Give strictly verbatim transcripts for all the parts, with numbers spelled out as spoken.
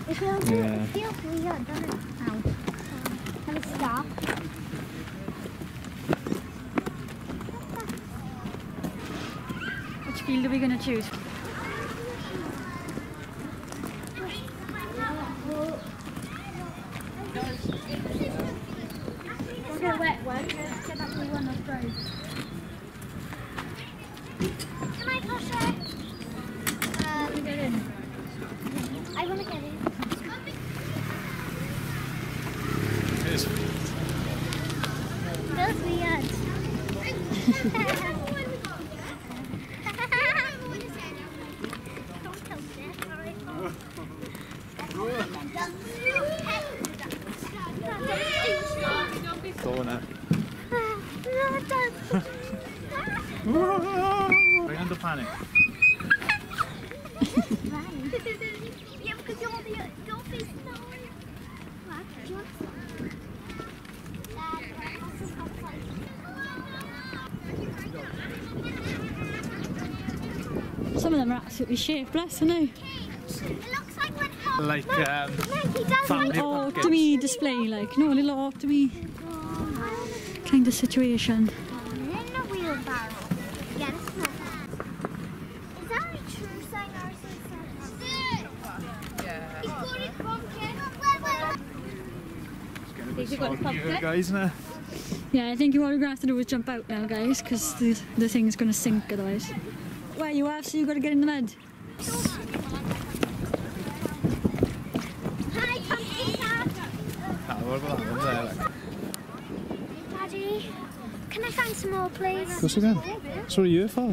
It feels, Yeah. it feels weird, doesn't it? Ow. Can it stop? Which field are we going to choose? Don't get wet one. Get that blue one that's dry. Can I push it? Um, Get in. I want to get in. It is. Feels weird. Don't tilt it. Going it. No, don't. Bring on the panic. Yeah, because you're the your face now. What? Do you want Some of them are absolutely shapeless, aren't they? It looks like when Hop. Like um, He does family like Oh, pumpkins. to me display, like, no, a little off to me kind of situation. in a wheelbarrow. Yeah, this is not bad. Is that a true sign or is it yeah. He's got his pumpkin. It's gonna be so weird, guys, isn't it? Yeah, I think what we're going to have to do is jump out now, guys, because the, the thing's going to sink otherwise. Where you are, so you've got to get in the mud. Hi, pumpkin cat. Ah, what about that one there? Like? Daddy, can I find some more, please? Of course you can. That's what are you here for?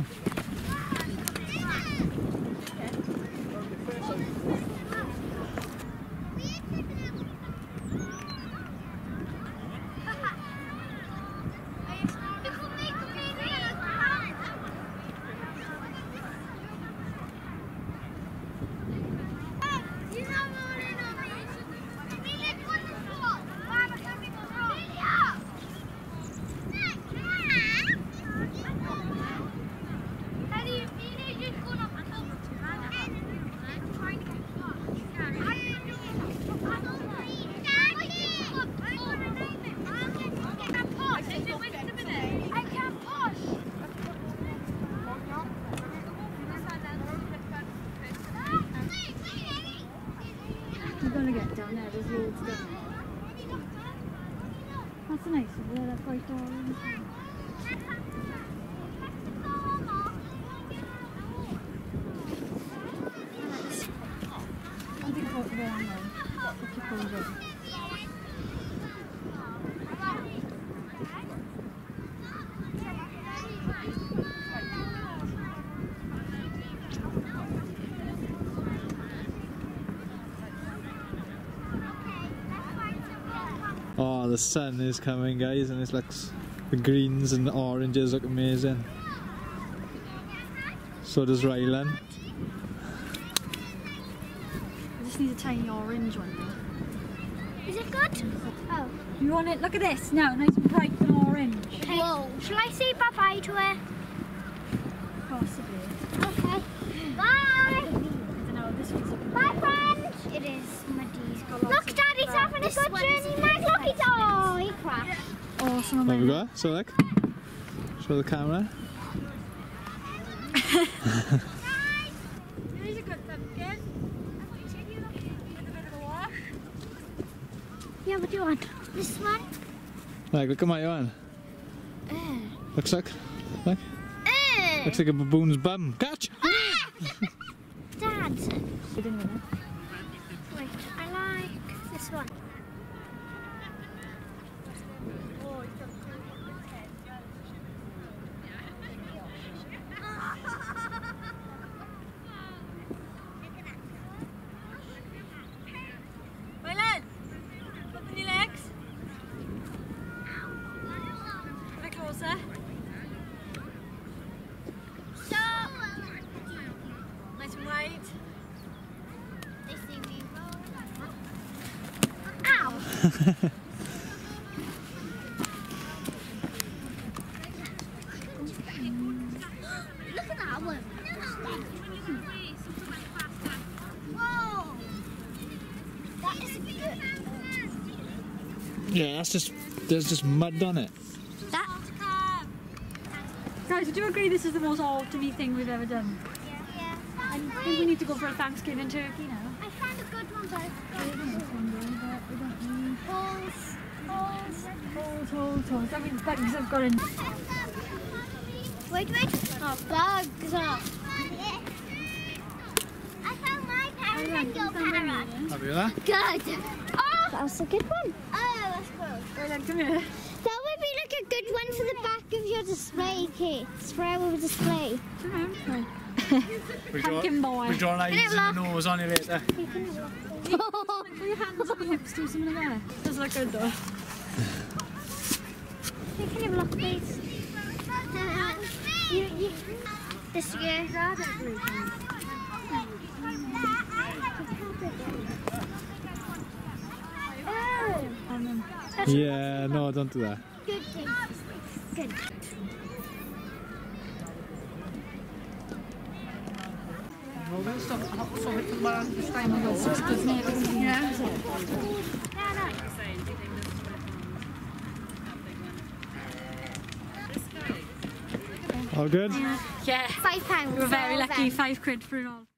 We're going to get down there, there's loads down there. That's a nice one, yeah, that bright orange. I think I'll go on there. Such a cool day. Oh, the sun is coming, guys, and it looks, the greens and the oranges look amazing. So does Rylan. I just need a tiny orange one now. Is it good? Oh. You want it? Look at this now, nice and bright and orange. Okay. Whoa. Shall I say bye-bye to her? Possibly. Okay. Bye! I don't know, this one's looking Bye, friends! It is muddy. Look, Daddy's having a good journey. Mike, look, he's oh, he crashed. Oh, some of There we my... go. So look. Show the camera. Here's a good pumpkin. I thought you said you looked a bit of a wash. Yeah, what do you want? This one? Like, look at my one. Uh. Looks like, like, Uh. looks like a baboon's bum. Catch! Dad. You didn't win it. Wait, I like this one. Rylan, open your legs. A bit closer. Stop! Nice and wide. They see me roll. Ow! Look at that one. Whoa! Yeah, that's just, there's just mud on it. That. Guys, would you agree this is the most autumny thing we've ever done? Yeah. I think we need to go for a Thanksgiving turkey now. I found a good one, but Holes, holes, holes, holes, holes. That means bugs have got in. Wait, wait. Oh, bugs. I found my parrot and your parrot. Have you that? Good. Oh, that was a good one. Oh, that's good. Right then, come here. That would be like a good one for the back of your display case. Spray with a display. Pumpkin boy. We draw lines in the nose on you later. Put your hands on your hips, do something like that. Doesn't look good though. Hey, can you block these? you, you, this year. Oh. Yeah, no, don't do that. Good. Good. All good? Yeah. Five pounds. We were very lucky, five quid for it all.